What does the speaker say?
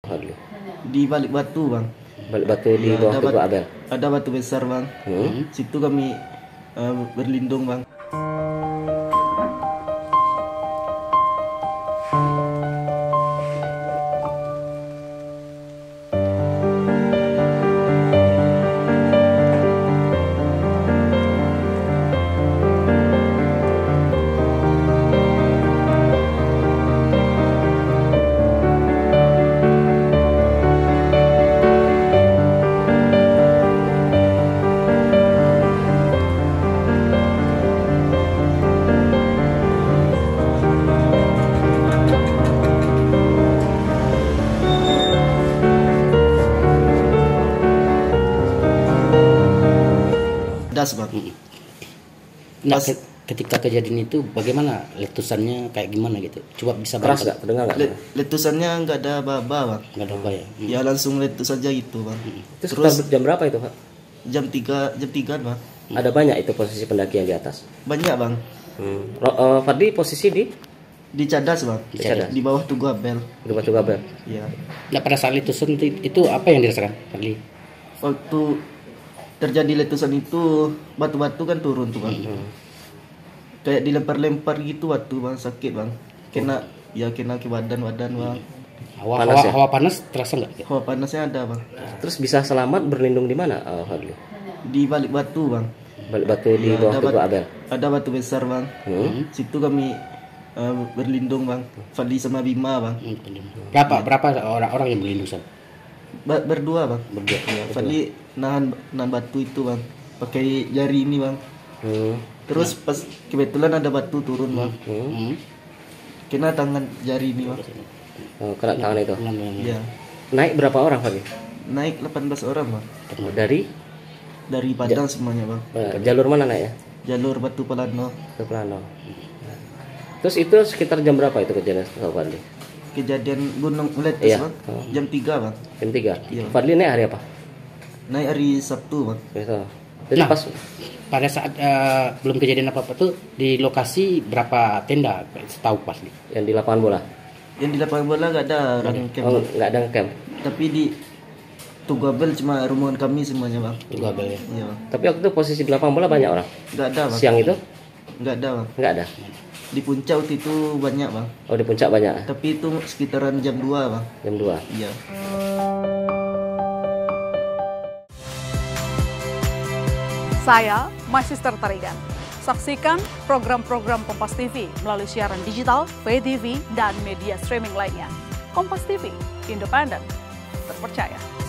Fadli? Di balik batu bang. Balik batu di bawah Tugu Abel. Ada batu besar bang. Situ kami berlindung bang. Das bang. Nah, ketika kejadian itu bagaimana letusannya, kayak gimana gitu? Coba bisa Keras nggak? Terdengar nggak? Letusannya nggak ada apa-apa bang. Nggak ada apa ya? Ya langsung letus aja gitu bang. Itu sekitar jam berapa itu, Pak? Jam 3 bang. Ada banyak itu posisi pendaki yang di atas? Banyak bang. Fadli posisi Di Cadas bang. Di Cadas. Di bawah Tugu Abel. di bawah Tugu Abel. Iya. Nah, pada saat letusan itu apa yang dirasakan, Fadli? Waktu terjadi letusan itu batu-batu kan turun tuh bang. Kayak dilempar-lempar gitu batu bang, sakit bang. Kena ke badan bang. Hawa panas terasa nggak? Hawa panasnya ada bang. Terus bisa selamat berlindung di mana, Fadli? Di balik batu bang. Balik batu di bawah Tugu Abel. Ada batu besar bang. Situ kami berlindung bang. Fadli sama Bima bang. Berapa orang yang berlindung sana? Berdua bang. Berdua. Ya, Fadli nahan batu itu bang. Pakai jari ini bang. Terus pas kebetulan ada batu turun bang. Kena tangan jari ini bang. Kena tangan itu. Ya. Naik berapa orang, Fadli? Naik 18 orang bang. Dari Padang semuanya bang. jalur mana naik ya? Jalur Batu Pelano. Ke Plano. Terus itu sekitar jam berapa itu kejadian, Fadli? Kejadian gunung meletus Iya. bang. Jam 3 bang. Jam 3. Iya. Fadli naik hari apa? Naik hari Sabtu bang. Gitu. Jadi Nah, pas pada saat belum kejadian apa-apa tuh di lokasi berapa tenda setahu Fadli? yang di lapangan bola. Yang di lapangan bola nggak ada orang camp. Oh, nggak ada camp. Tapi di Tugu Abel cuma rombongan kami semuanya bang. Tugu Abel ya. Iya bang. Tapi waktu itu posisi di lapangan bola banyak orang. Nggak ada bang. Siang itu Nggak ada bang. nggak ada. Di puncak waktu itu banyak bang. Oh, di puncak banyak. Tapi itu sekitaran jam 2 bang. Jam 2. Iya. Saya Magister Tarigan. Saksikan program-program Kompas TV melalui siaran digital, pay TV, dan media streaming lainnya. Kompas TV, independen, terpercaya.